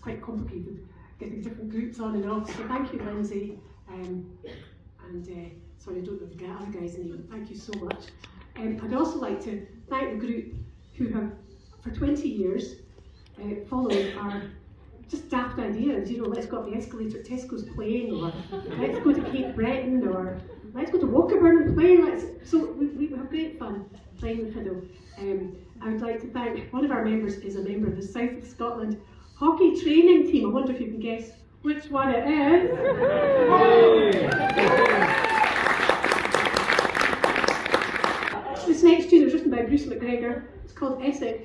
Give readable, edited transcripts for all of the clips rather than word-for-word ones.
quite complicated getting different groups on and off. So thank you, Lindsay. Sorry, I don't know the other guy's name. Thank you so much. I'd also like to thank the group who have, for 20 years, followed our just daft ideas. You know, let's go up the escalator at Tesco's playing, or let's go to Cape Breton, or let's go to Walkerburn and play. So we have great fun playing the fiddle. I would like to thank, one of our members is a member of the South of Scotland hockey training team. I wonder if you can guess which one it is. This next tune was written by Bruce McGregor. It's called Essex.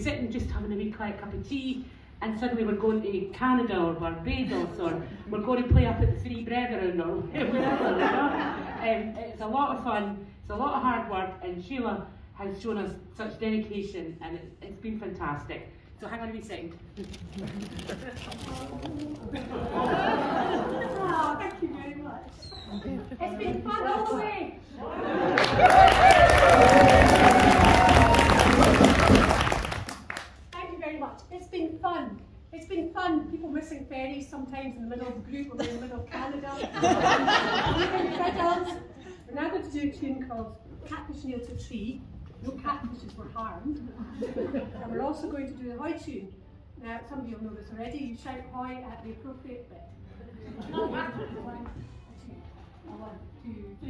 sitting just having a wee quiet cup of tea, and suddenly we're going to Canada or Barbados, or we're going to play up at the Three Brethren or wherever, you know. It's a lot of fun, it's a lot of hard work, and Sheila has shown us such dedication, and it's been fantastic. So hang on a wee second. Oh, thank you very much. It's been fun all the way. Thank you very much. It's been fun. It's been fun. People missing ferries sometimes in the middle of the group or in the middle of Canada. We're now going to do a tune called Catfish Nailed to Tree. No catfishes were harmed. And we're also going to do the hoy tune. Now, some of you will know this already. You shout hoy at the appropriate bit. 1, 2,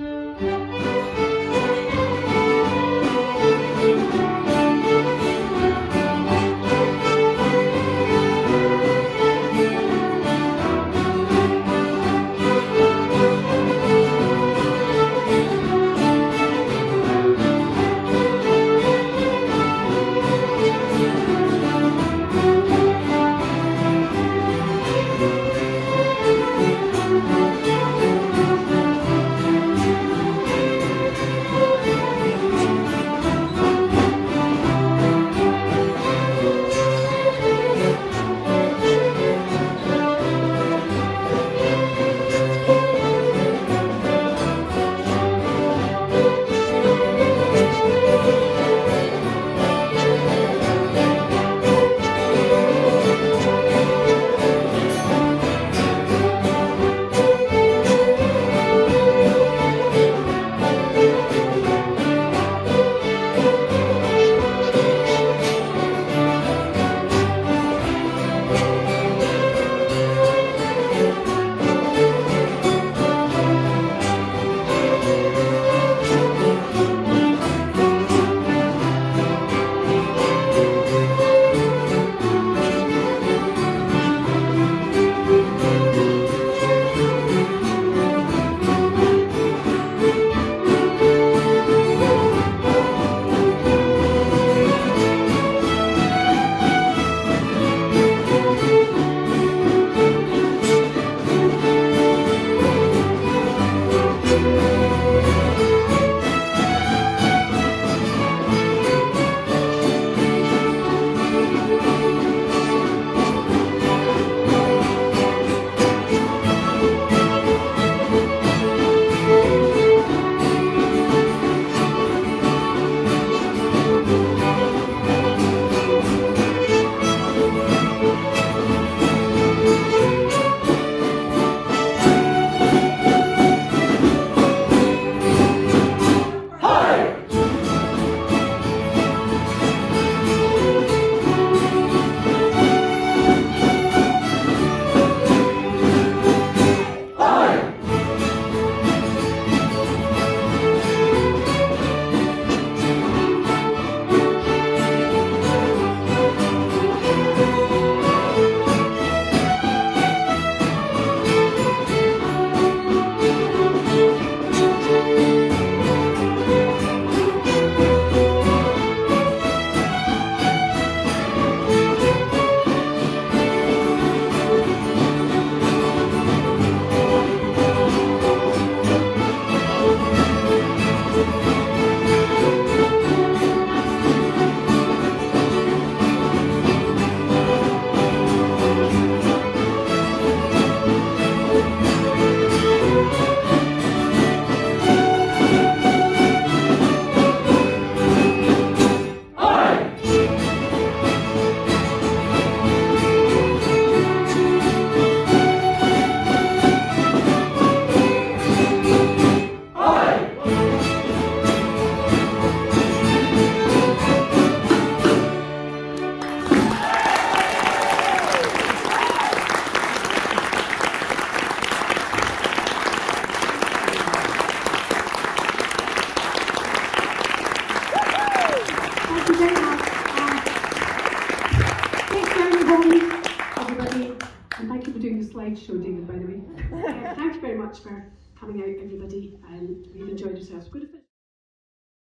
slideshow, David, by the way. Thank you very much for coming out, everybody, and we've enjoyed ourselves.